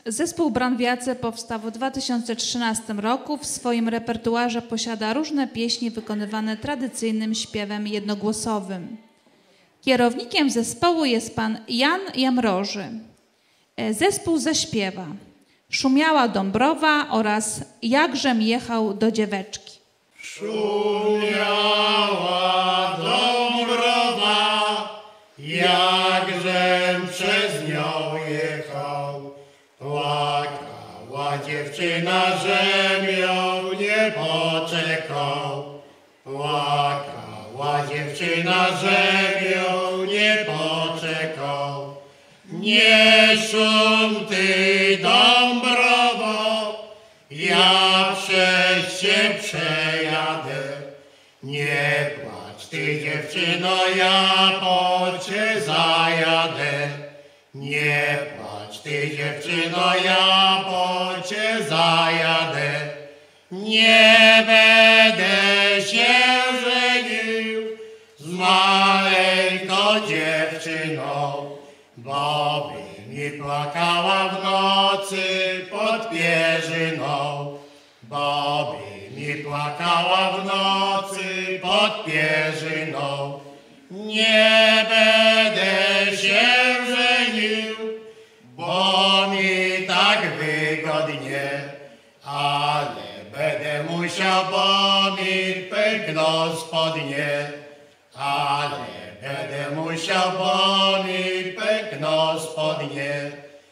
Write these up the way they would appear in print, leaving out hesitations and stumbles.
Zespół Branwiacy powstał w 2013 roku. W swoim repertuarze posiada różne pieśni wykonywane tradycyjnym śpiewem jednogłosowym. Kierownikiem zespołu jest pan Jan Jamroży. Zespół zaśpiewa Szumiała Dąbrowa oraz Jakżem jechał do dzieweczki. Szumiała Dąbrowa, jakżem przez nią jechał. Płakała dziewczyna, żem ją nie poczekał. Płakała dziewczyna, żem ją nie poczekał. Nie szum ty, Dąbrowo, ja przez cię przejadę. Nie płacz ty, dziewczyno, ja po cię zajadę. Nie płacz ty, dziewczyno, ja po cię zajadę. Nie będę się żenił z maleńką dziewczyną, bo by mi płakała w nocy pod pierzyną. Bo by mi płakała w nocy pod pierzyną. Nie będę się żenił, bo mi tak wygodnie, ale będę musiał, bo mi pękną spodnie. Ale będę musiał, bo mi pękną spodnie.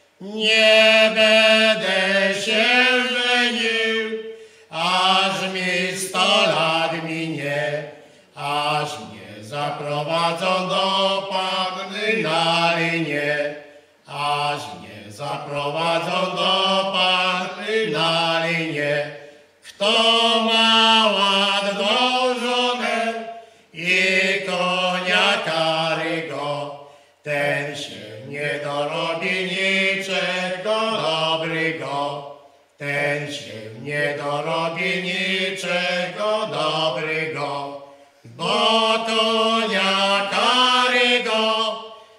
Nie będę się żenił, aż mi 100 lat minie, aż mnie zaprowadzą do panny na linie. Aż mnie zaprowadzą do panny na linie. Kto ma ładną żonę i konia karygo, ten się nie dorobi niczego dobrego. Ten się nie dorobi niczego dobrego. Bo konia karygo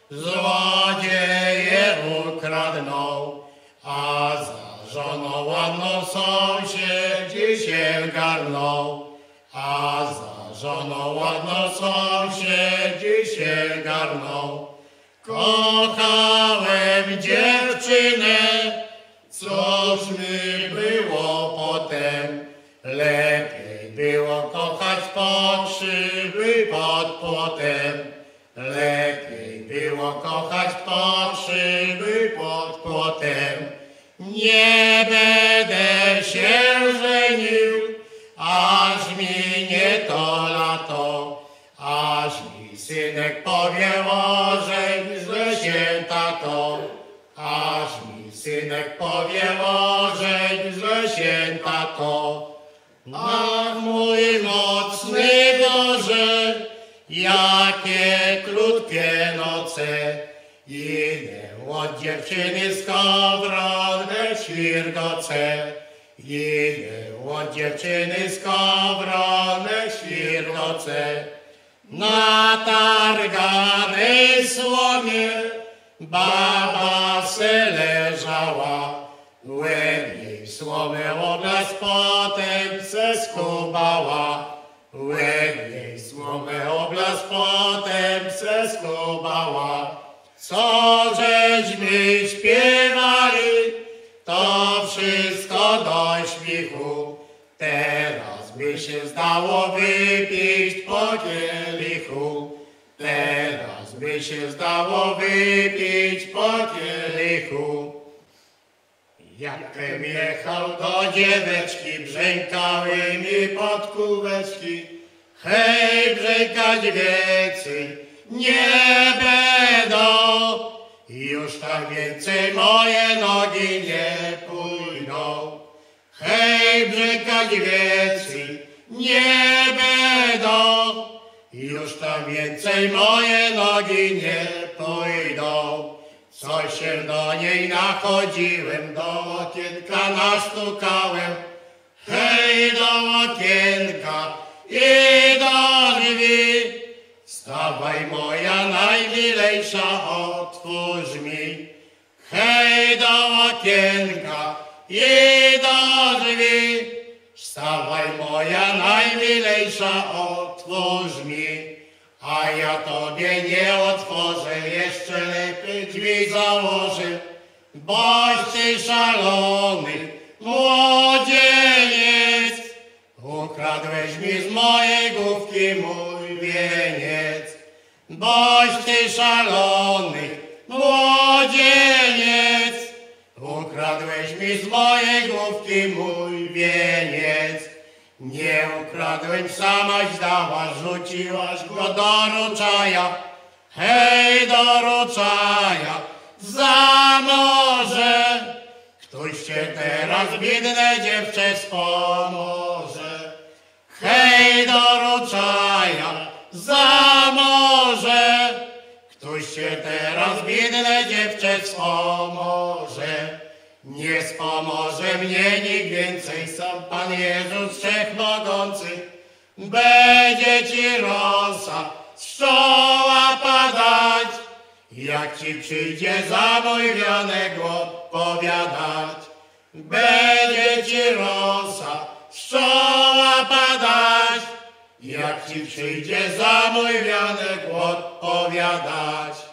złodzieje ukradną, a za żoną ładną sąsiedzi się garną. A za żoną ładną sąsiedzi się garną. Kochałem dziewczynę, cóż mi było potem? Lepiej było kochać pokrzywy pod płotem. Lepiej było kochać pokrzywy pod płotem. Nie będę się żenił, aż minie to lato. Aż mi synek powie, ożeń, że się tato. Aż mi synek powie, ożeń, że się tato. Ach, mój mocny Boże, jakie krótkie noce. Idę od dziewczyny skowronę świrgoce. Idę od dziewczyny skowronę świrgoce. Na targanej słomie baba se leżała. Łeb jej słomę oblazł, potem se skubała. Łeb jej słomę oblazł, potem se skubała. Co żeśmy śpiewali, to wszystko do śmiechu. Teraz by się zdało wypić po kielichu. Teraz by się zdało wypić po kielichu. Jakem jechał do dzieweczki, brzękały mi podkóweczki. Hej, brzękać więcej nie będą. Już tak więcej moje nogi nie pójdą. Hej, brzękać więcej nie będą. Już tak więcej moje nogi nie pójdą. Co się do niej nachodziłem, do okienka nastukałem. Hej, do okienka i do drzwi. Stawaj moja najmilejsza, otwórz mi. hej do okienka i do drzwi. Wstawaj moja najmilejsza, otwórz mi, a ja tobie nie otworzę, jeszcze lepiej drzwi założę. Boś ty szalony młodzieniec, ukradłeś mi z mojej główki mój wieniec. Boś ty szalony młodzieniec, ukradłeś mi z mojej główki mój wieniec. Nie ukradłem, samaś dała, rzuciłaś go do ruczaja. Hej, do ruczaja, za morze, któż cię teraz, biedne dziewczę, wspomoże. Hej, do ruczaja, za morze, któż cię teraz, biedne dziewczę, wspomoże. Nie wspomoże mnie nikt więcej, sam Pan Jezus Wszechmogący. Będzie ci rosa z czoła padać, jak ci przyjdzie za mój wianek odpowiadać. Będzie ci rosa z czoła padać, jak ci przyjdzie za mój wianek odpowiadać.